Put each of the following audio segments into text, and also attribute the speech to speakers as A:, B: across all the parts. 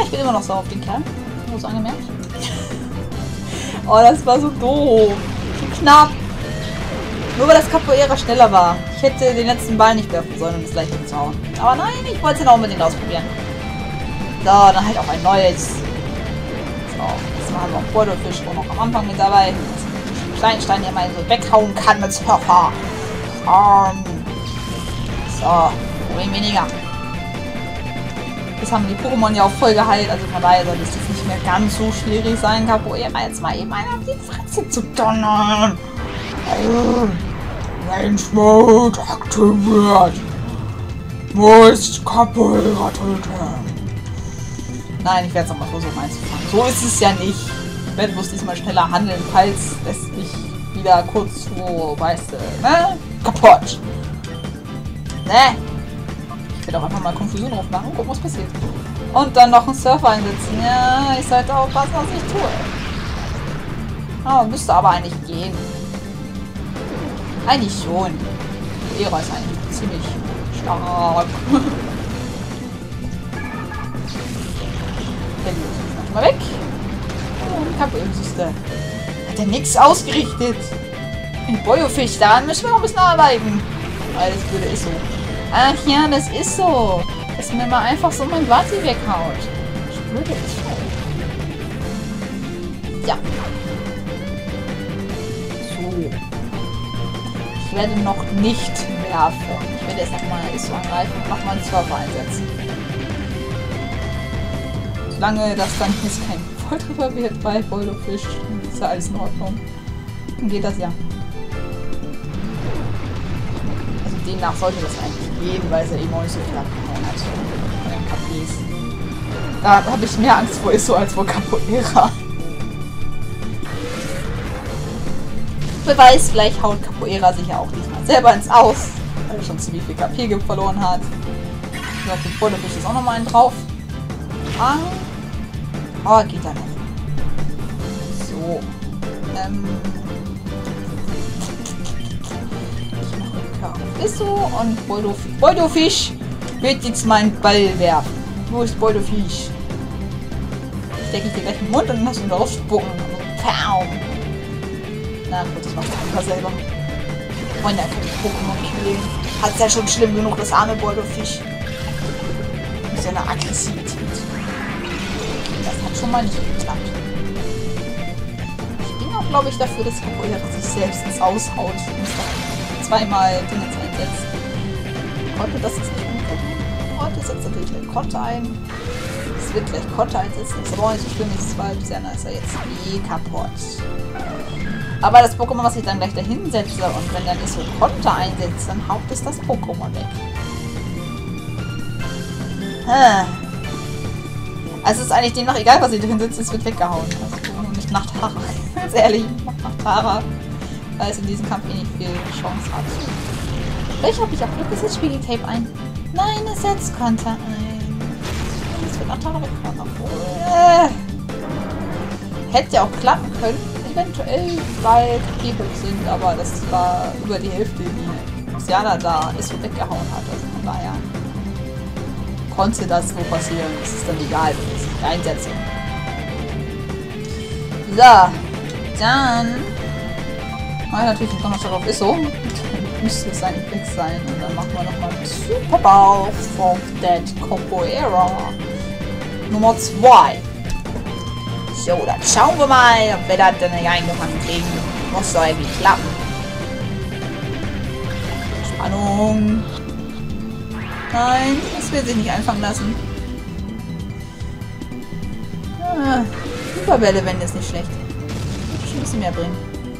A: ich bin immer noch sauer auf den Kerl. Nur so angemerkt. Oh, das war so doof. So knapp. Nur weil das Capoeira schneller war. Ich hätte den letzten Ball nicht werfen sollen, um das gleich zu hauen. Aber nein, ich wollte es ja auch unbedingt ausprobieren. So, dann halt auch ein neues. So, jetzt machen wir auch Beutelfisch auch noch am Anfang mit dabei. Steinstein, der mal so weghauen kann mit Surfer. So, Problem weniger. Das haben die Pokémon ja auch voll geheilt, also von daher sollte es jetzt nicht mehr ganz so schwierig sein, Capoeira jetzt mal eben einen auf die Fresse zu donnern. Range Mode aktiviert. Muss Capoeira töten. Nein, ich werde es nochmal versuchen einzufangen. So ist es ja nicht. Ich werde bloß diesmal schneller handeln, falls es mich wieder kurz vor, weißt du, ne? Kaputt. Ne? Ich werde auch einfach mal Konfusion aufmachen und gucken, was passiert. Und dann noch einen Surfer einsetzen. Ja, ich sollte aufpassen, was ich tue. Oh, müsste aber eigentlich gehen. Eigentlich schon. Era ist eigentlich ziemlich stark. Dann mal weg. Und Kappölsüste. Hat der nix ausgerichtet. Ein Beutelfisch, daran müssen wir noch ein bisschen arbeiten. Weil das Blöde ist so. Ach ja, das ist so. Dass mir mal einfach so mein Vati weghaut. Das Blöde ist so. Ja. So. Ich werde noch nicht werfen. Ich werde jetzt nochmal ISO angreifen und nochmal einen Surfer einsetzen. Solange das dann jetzt kein Volltreffer wird bei Beutelfisch, ist ja alles in Ordnung. Dann geht das ja. Also demnach sollte das eigentlich gehen, weil es ja eben auch nicht so viel abgehauen hat. Von den KPs. Da habe ich mehr Angst vor ISO als vor Capoeira. Beweis, gleich haut Capoeira sich ja auch diesmal selber ins Aus, weil er schon ziemlich viel KP verloren hat. Ich glaube, den Beutelfisch ist auch nochmal einen drauf. Oh, geht da noch. So. Ich mache Rückkehr auf ISO und Beutelfisch wird jetzt meinen Ball werfen. Wo ist Beutelfisch? Stecke ich dir gleich im Mund und dann hast du ihn rausspucken. Also, na gut, das macht er selber. Und er kann die Pokémon killen. Hat's ja schon schlimm genug, das arme Beutelfisch. Mit seiner Aggressivität. Das hat schon mal nicht geklappt. Ich bin auch, glaube ich, dafür, dass Capoeira sich selbst ins Aushaut. Ich muss da zweimal Dinge einsetzen. Konnte das jetzt nicht umgucken. Heute setzt natürlich gleich Konter ein. Es wird gleich Konter einsetzen. Das ist aber auch nicht so schlimm, weil Luciana ist ja jetzt kaputt. Aber das Pokémon, was ich dann gleich dahin setze, und wenn dann ist so Konter einsetzt, dann haut es das Pokémon weg. Also es ist eigentlich demnach egal, was ich dahin setze, es wird weggehauen. Also nicht nach Tara. Ganz ehrlich, nach Tara. Weil es in diesem Kampf eh nicht viel Chance hat. Vielleicht habe ich auch Glück, es setzt Spiegeltape ein. Nein, es setzt Konter ein. Es wird nach Tara weggehauen. Obwohl. Hätte ja auch klappen können. Eventuell, weil Hebel sind, aber das war über die Hälfte, die Luciana da ist und weggehauen hat. Also von daher konnte das so passieren. Es ist dann egal, wenn ich es einsetze. So, dann mache ich natürlich den Donnerstag auf ISO. Dann müsste es eigentlich weg sein. Und dann machen wir nochmal Super Bowl of Dead Capoeira Nummer 2. So, dann schauen wir mal, ob wir das dann eingefangen kriegen. Muss doch irgendwie klappen. Spannung. Nein, das will sich nicht einfangen lassen. Superbälle wären jetzt nicht schlecht. Schon ein bisschen mehr bringen.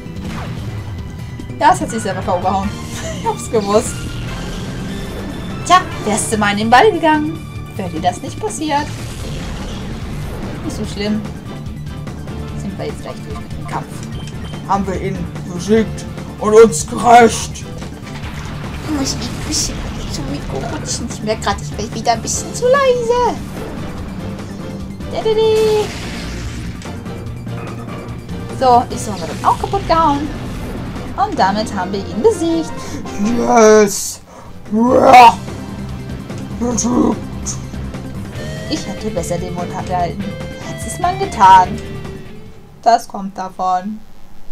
A: Ja, es hat sich selber K.O. gehauen. Ich hab's gewusst. Tja, wärst du mal in den Ball gegangen, wäre dir das nicht passiert. Nicht so schlimm. Sind wir jetzt gleich durch mit dem Kampf. Haben wir ihn besiegt und uns gerecht. Ich muss mich ein bisschen zum Mikro rutschen. Ich merke gerade, ich bin wieder ein bisschen zu leise. So, ISO haben wir dann auch kaputt gehauen. Und damit haben wir ihn besiegt. Yes! Ja! Besiegt! Ich hätte besser den Mund gehalten. Hat es man getan. Das kommt davon.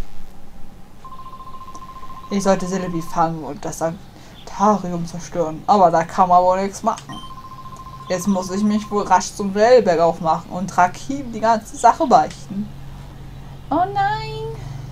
A: Ich sollte Celebi fangen und das Sanctarium zerstören. Aber da kann man wohl nichts machen. Jetzt muss ich mich wohl rasch zum Duellberg aufmachen und Rakim die ganze Sache beichten. Oh nein.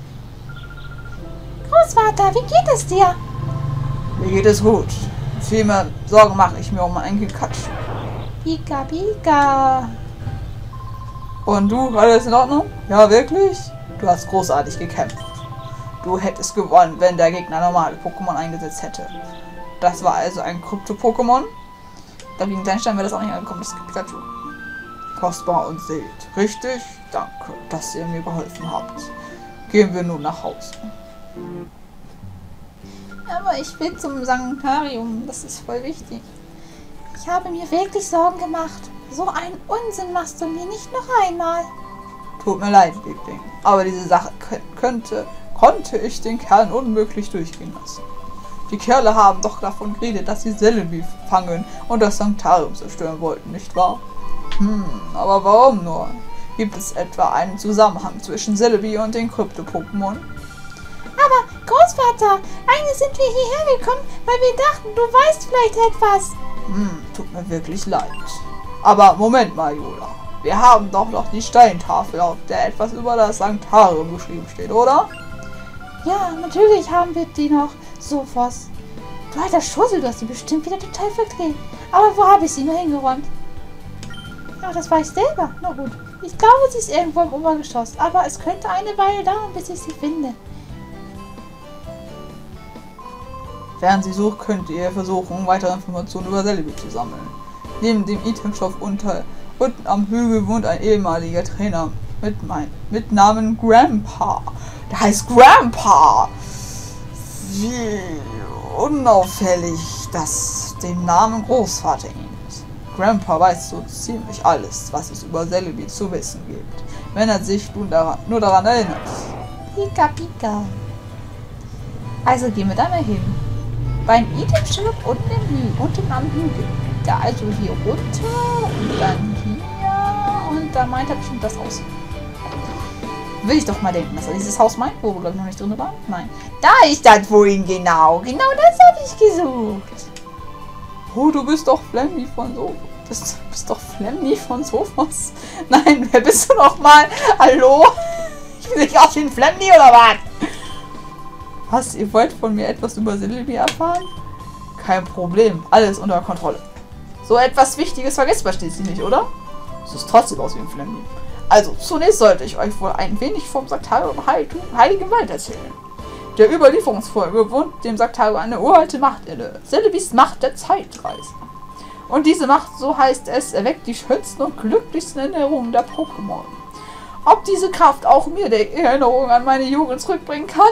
A: Großvater, wie geht es dir? Mir geht es gut. Viel mehr Sorgen mache ich mir um meinen Enkel Katschu. Pika, Pika. Und du, alles in Ordnung? Ja, wirklich? Du hast großartig gekämpft. Du hättest gewonnen, wenn der Gegner normale Pokémon eingesetzt hätte. Das war also ein Krypto-Pokémon. Dagegen dein Stein wäre das auch nicht angekommen, das gibt Pikachu. Kostbar und seht. Richtig? Danke, dass ihr mir geholfen habt. Gehen wir nun nach Hause. Aber ich will zum Sanctarium, das ist voll wichtig. Ich habe mir wirklich Sorgen gemacht. So einen Unsinn machst du mir nicht noch einmal. Tut mir leid, Liebling. Aber diese Sache konnte ich den Kerlen unmöglich durchgehen lassen. Die Kerle haben doch davon geredet, dass sie Celebi fangen und das Sanctarium zerstören wollten, nicht wahr? Aber warum nur? Gibt es etwa einen Zusammenhang zwischen Celebi und den Krypto-Pokémon? Aber, Großvater, eigentlich sind wir hierher gekommen, weil wir dachten, du weißt vielleicht etwas. Tut mir wirklich leid. Aber Moment mal, Jola. Wir haben doch noch die Steintafel, auf der etwas über das Sanctarium geschrieben steht, oder? Ja, natürlich haben wir die noch. Sophos. Du alter Schussel, du hast sie bestimmt wieder total verdreht. Aber wo habe ich sie nur hingeräumt? Ja, das weiß ich selber. Na gut. Ich glaube, sie ist irgendwo im Obergeschoss. Aber es könnte eine Weile dauern, bis ich sie finde. Während sie sucht, könnt ihr versuchen, weitere Informationen über Celebi zu sammeln. Neben dem Itemshop unten am Hügel wohnt ein ehemaliger Trainer mit Namen Grandpa. Der heißt Grandpa! Wie unauffällig, dass dem Namen Großvater ähnelt. Grandpa weiß so ziemlich alles, was es über Celebi zu wissen gibt, wenn er sich nur daran erinnert. Pika Pika. Also gehen wir da mal hin. Beim Itemshop unten am Hügel. Da also hier runter und dann hier und da meint er bestimmt das Haus. Will ich doch mal denken, dass er dieses Haus meint, wo wir noch nicht drin waren. Nein. Da ist das wohin genau. Genau das habe ich gesucht. Oh, du bist doch Flammy von Sophos. Du bist doch Flammy von Sophos. Nein, wer bist du noch mal? Hallo? Ich bin nicht aus wie ein Flammy oder was? Was? Ihr wollt von mir etwas über Celebi erfahren? Kein Problem. Alles unter Kontrolle. So etwas Wichtiges vergesst man schließlich nicht, oder? Es ist trotzdem aus wie ein Flammy. Also, zunächst sollte ich euch wohl ein wenig vom Sanctarium Heiligen Wald erzählen. Der Überlieferungsfolge wohnt dem Sanctarium eine uralte Macht inne. Celebis Macht der Zeitreise. Und diese Macht, so heißt es, erweckt die schönsten und glücklichsten Erinnerungen der Pokémon. Ob diese Kraft auch mir die Erinnerung an meine Jugend zurückbringen kann?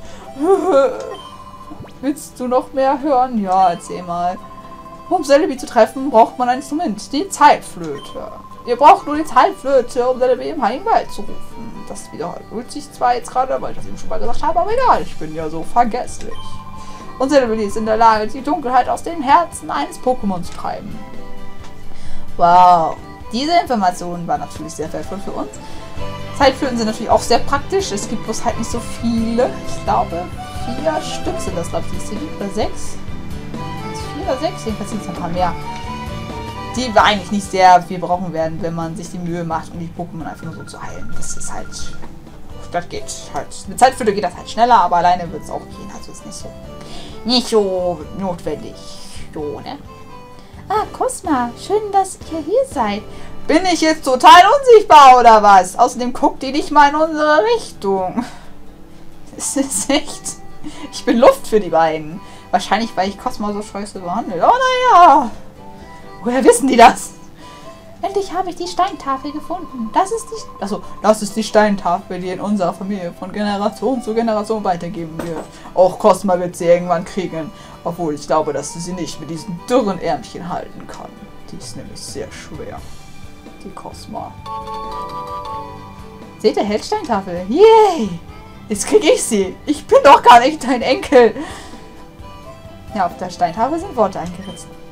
A: Willst du noch mehr hören? Ja, erzähl mal. Um Celebi zu treffen, braucht man ein Instrument, die Zeitflöte. Ihr braucht nur die Zeitflöte, um Celebi im Heiligen Wald zu rufen. Das wiederholt sich zwar jetzt gerade, weil ich das eben schon mal gesagt habe, aber egal, ich bin ja so vergesslich. Und Celebi ist in der Lage, die Dunkelheit aus dem Herzen eines Pokémon zu treiben. Wow, diese Information war natürlich sehr wertvoll für uns. Zeitflöten sind natürlich auch sehr praktisch, es gibt bloß halt nicht so viele. Ich glaube, 4 Stück sind das, glaube ich, oder 6. 4 oder 6, jedenfalls sind es ein paar mehr. Die wir eigentlich nicht sehr viel brauchen werden, wenn man sich die Mühe macht, um die Pokémon einfach nur so zu heilen. Das ist halt, das geht halt. Mit Zeitflöte geht das halt schneller, aber alleine wird es auch gehen. Also ist nicht so notwendig. So, ne? Ah, Cosma, schön, dass ihr hier seid. Bin ich jetzt total unsichtbar oder was? Außerdem guckt ihr nicht mal in unsere Richtung. Das ist echt. Ich bin Luft für die beiden. Wahrscheinlich, weil ich Cosma so scheiße behandelt. Oh, naja. Woher wissen die das? Endlich habe ich die Steintafel gefunden. Das ist die Steintafel, die in unserer Familie von Generation zu Generation weitergeben wird. Auch Cosma wird sie irgendwann kriegen. Obwohl ich glaube, dass sie nicht mit diesen dürren Ärmchen halten kann. Die ist nämlich sehr schwer. Die Cosma. Seht ihr, hält Steintafel. Yay! Jetzt kriege ich sie. Ich bin doch gar nicht dein Enkel. Ja, auf der Steintafel sind Worte eingeritzt.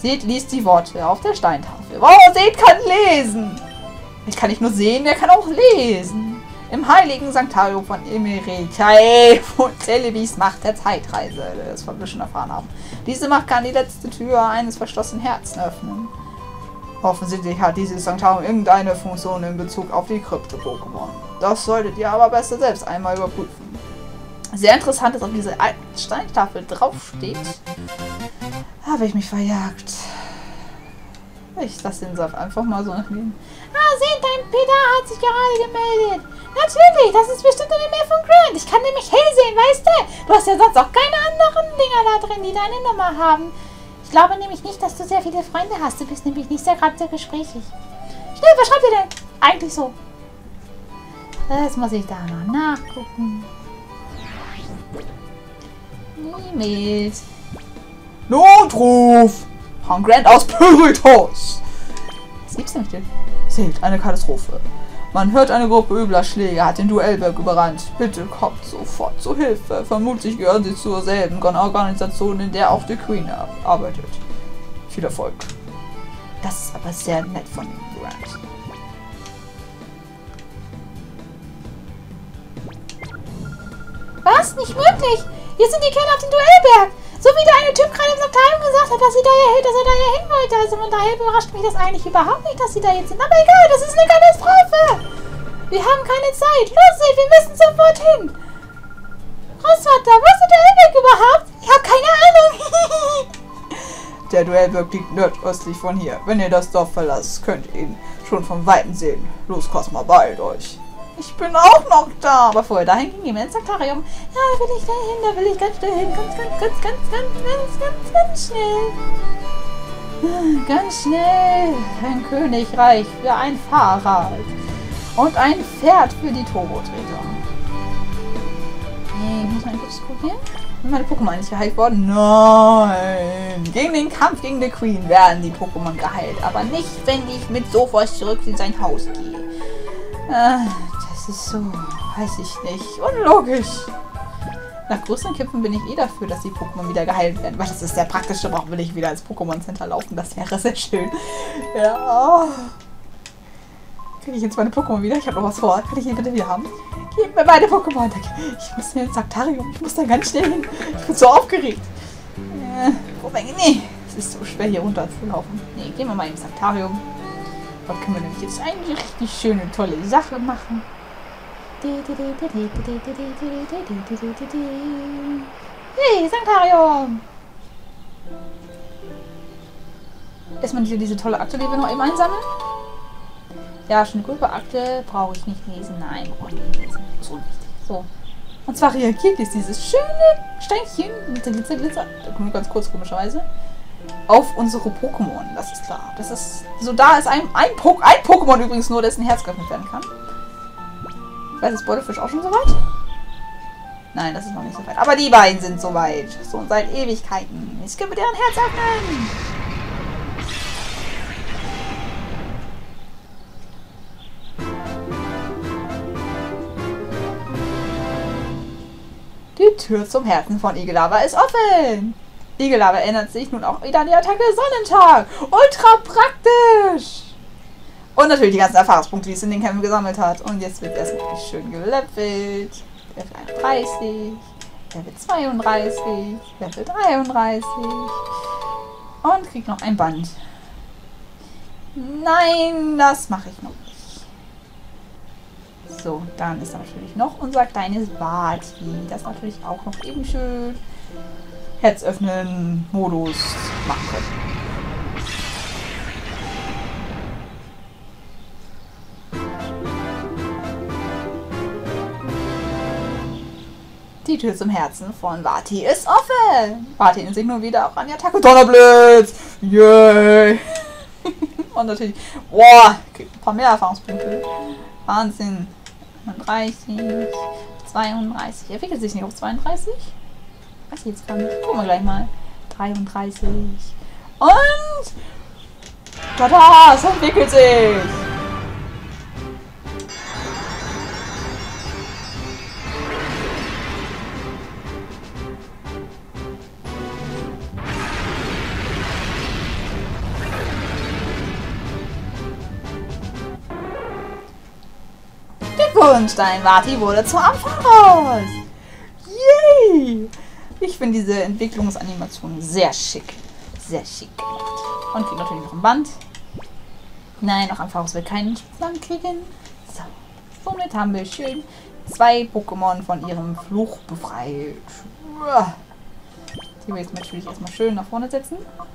A: Seht, liest die Worte auf der Steintafel. Wow, Seht kann lesen! Ich kann nicht nur sehen, er kann auch lesen. Im heiligen Sanktario von Emeritae und Celebis Macht der Zeitreise, das wir schon erfahren haben. Diese Macht kann die letzte Tür eines verschlossenen Herzens öffnen. Offensichtlich hat dieses Sanktario irgendeine Funktion in Bezug auf die Krypto-Pokémon. Das solltet ihr aber besser selbst einmal überprüfen. Sehr interessant, dass auf dieser alten Steintafel draufsteht. Habe ich mich verjagt. Ich lasse den Saft einfach mal so nehmen.
B: Ah, seht, dein Peter hat sich gerade gemeldet. Natürlich, das ist bestimmt eine Mail von Grant. Ich kann nämlich hell sehen, weißt du? Du hast ja sonst auch keine anderen Dinger da drin, die deine Nummer haben. Ich glaube nämlich nicht, dass du sehr viele Freunde hast. Du bist nämlich nicht gerade sehr gesprächig. Schnell, was schreibt ihr denn? Eigentlich so.
A: Das muss ich da noch nachgucken. E-Mails. Notruf! Von Grant aus Pyritos! Was gibt's denn mit Seht, eine Katastrophe. Man hört, eine Gruppe übler Schläger hat den Duellberg überrannt. Bitte kommt sofort zur Hilfe. Vermutlich gehören sie zur selben Organisation, in der auch die Queen arbeitet. Viel Erfolg. Das ist aber sehr nett von Grant.
B: Was? Nicht möglich! Hier sind die Kerle auf dem Duellberg! So wie der eine Typ gerade im Sanktario gesagt hat, dass er da ja hin wollte. Also von daher überrascht mich das eigentlich überhaupt nicht, dass sie da jetzt sind. Aber egal, das ist eine Katastrophe! Wir haben keine Zeit. Los, Seht, wir müssen sofort hin! Großvater, wo ist der Duellberg überhaupt? Ich habe keine Ahnung.
A: Der Duellberg liegt nordöstlich von hier. Wenn ihr das Dorf verlasst, könnt ihr ihn schon von Weitem sehen. Los, Cosma, beeilt euch. Ich bin auch noch da. Aber vorher dahin ging wir ins Sanktorium.
B: Ja, da will ich dahin, da will ich ganz schnell hin. Ganz schnell.
A: Ganz schnell. Ein Königreich für ein Fahrrad. Und ein Pferd für die Turboträger. Nee, muss man kurz probieren? Sind meine Pokémon nicht geheilt worden? Nein. Gegen den Kampf gegen die Queen werden die Pokémon geheilt. Aber nicht, wenn ich mit Sophos zurück in sein Haus gehe. Das ist so, weiß ich nicht, unlogisch. Nach größeren Kämpfen bin ich eh dafür, dass die Pokémon wieder geheilt werden, weil das ist sehr praktisch, aber auch will ich wieder ins Pokémon Center laufen, das wäre sehr schön. Ja. Kriege ich jetzt meine Pokémon wieder? Ich habe noch was vor. Kann ich ihn bitte wieder haben? Gib mir meine Pokémon. Ich muss ins Saktarium. Ich muss da ganz schnell hin. Ich bin so aufgeregt. Nee, es ist so schwer hier runter zu laufen. Nee, gehen wir mal ins Saktarium. Dort können wir nämlich jetzt eine richtig schöne, tolle Sache machen.
B: Hey, Sanktorium!
A: Erstmal hier diese tolle Akte, die wir noch eben einsammeln. Ja, schon eine gute Akte brauche ich nicht lesen. Nein, brauche ich nicht lesen. Das ist unwichtig. So. Und zwar reagiert jetzt dieses schöne Steinchen mit der Glitzer, da kommt ganz kurz komischerweise, auf unsere Pokémon. Das ist klar. Das ist so, da ist ein Pokémon übrigens nur, dessen Herz geöffnet werden kann. Weiß das Beutelfisch auch schon soweit? Nein, das ist noch nicht so weit. Aber die beiden sind soweit. So seit Ewigkeiten. Jetzt können wir deren Herz öffnen. Die Tür zum Herzen von Igelava ist offen. Igelava erinnert sich nun auch wieder an die Attacke Sonnentag. Ultra praktisch. Und natürlich die ganzen Erfahrungspunkte, die es in den Kämpfen gesammelt hat. Und jetzt wird erstmal schön gelevelt. Level 31, Level 32, Level 33. Und kriegt noch ein Band. Nein, das mache ich noch nicht. So, dann ist natürlich noch unser kleines Vati, das natürlich auch noch eben schön Herzöffnen Modus machen können. Die Tür zum Herzen von Vati ist offen. Vati erinnert sich nur wieder auch an die Attacke Donnerblitz. Yay! Und natürlich, boah, kriegt ein paar mehr Erfahrungspunkte. Wahnsinn. 31, 32. Entwickelt sich nicht auf 32? Weiß ich jetzt gar nicht. Gucken wir gleich mal. 33. Und tada, es entwickelt sich. Glückwunsch, dein Vati wurde zum Ampharos. Yay! Ich finde diese Entwicklungsanimation sehr schick. Sehr schick gemacht. Und kriegt natürlich noch ein Band. Nein, noch Ampharos will keinen Band kriegen. So. Somit haben wir schön 2 Pokémon von ihrem Fluch befreit. Die will ich jetzt natürlich erstmal schön nach vorne setzen.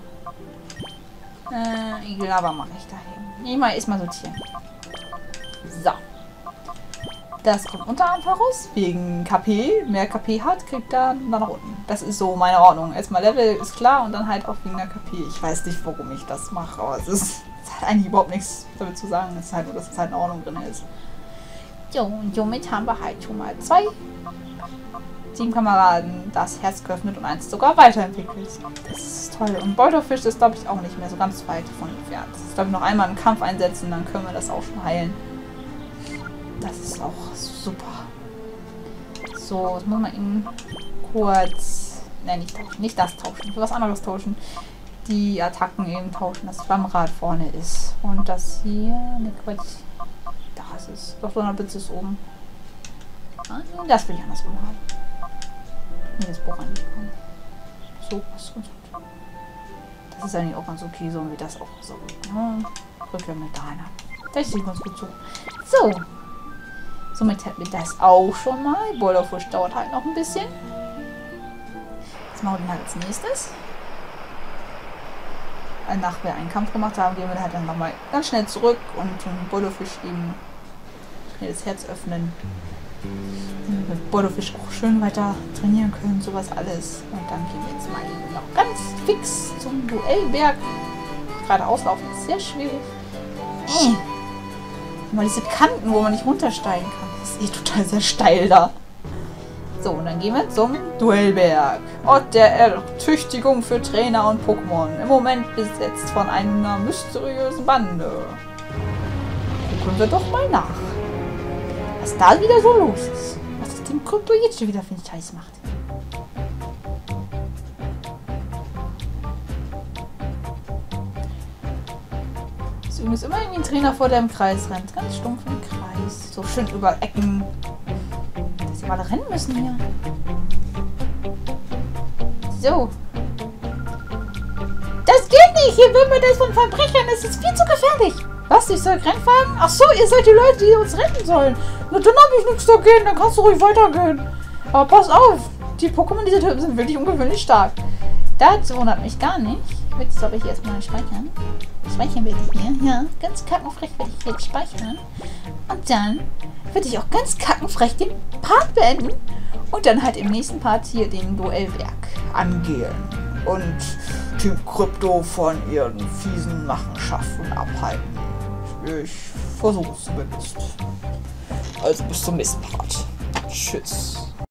A: Igelava mache ich dahin. Erstmal sortieren. So. Das kommt unter Ampharos. Wegen KP. Mehr KP hat, kriegt er dann nach unten. Das ist so meine Ordnung. Erstmal Level ist klar und dann halt auch wegen der KP. Ich weiß nicht, warum ich das mache, aber es hat eigentlich überhaupt nichts damit zu sagen. Es ist halt nur, dass es halt in Ordnung drin ist. So, und somit haben wir halt schon mal 2 Teamkameraden das Herz geöffnet und 1 sogar weiterentwickelt. Das ist toll. Und Beutelfisch ist, glaube ich, auch nicht mehr so ganz weit von entfernt. Das ist, glaube ich, noch einmal einen Kampf einsetzen, dann können wir das auch schon heilen. Das ist auch super. So, jetzt muss man ihn kurz... Nein, nicht tauschen. Nicht das tauschen. Was anderes tauschen. Die Attacken eben tauschen. Das Flammrad vorne ist. Und das hier... Ne, Quatsch. Da ist es. Doch, so eine Blitze ist oben. Das will ich andersrum haben. Nee, das braucht eigentlich kommen. So, das ist ganz gut. Das ist eigentlich auch ganz okay, so wie das auch so. Rückkehr mit da rein. Das sieht ganz gut so. So. Somit hätten wir das auch schon mal. Boulderfisch dauert halt noch ein bisschen. Jetzt machen wir den halt als nächstes. Nachdem wir einen Kampf gemacht haben, gehen wir halt dann nochmal ganz schnell zurück und den Boulderfisch eben schnell das Herz öffnen. Mit Boulderfisch auch schön weiter trainieren können, sowas alles. Und dann gehen wir jetzt mal eben noch ganz fix zum Duellberg. Gerade auslaufen ist sehr schwierig. Mal diese Kanten, wo man nicht runtersteigen kann. Das ist total sehr steil da. So, und dann gehen wir zum Duellberg. Ort der Ertüchtigung für Trainer und Pokémon. Im Moment besetzt von einer mysteriösen Bande. Gucken wir doch mal nach. Was da wieder so los ist. Was das dem Krypto jetzt schon wieder für einen Scheiß macht. Ist übrigens immer irgendwie ein Trainer vor, der im Kreis rennt. Ganz stumpf im Kreis. So schön über Ecken. Dass sie mal rennen müssen hier. So. Das geht nicht! Hier wird mir das von Verbrechern. Das ist viel zu gefährlich. Was? Ich soll Rennwagen? Ach so, ihr seid die Leute, die uns retten sollen. Na, dann habe ich nichts dagegen. Dann kannst du ruhig weitergehen. Aber pass auf. Die Pokémon, diese Typen sind wirklich ungewöhnlich stark. Das wundert mich gar nicht. Jetzt soll ich erstmal speichern. Speichern werde ich hier. Ja, ganz kackenfrech werde ich jetzt speichern. Und dann werde ich auch ganz kackenfrech den Part beenden. Und dann halt im nächsten Part hier den Duellberg angehen. Und Team Krypto von ihren fiesen Machenschaften abhalten. Ich versuche es zumindest. Also bis zum nächsten Part. Tschüss.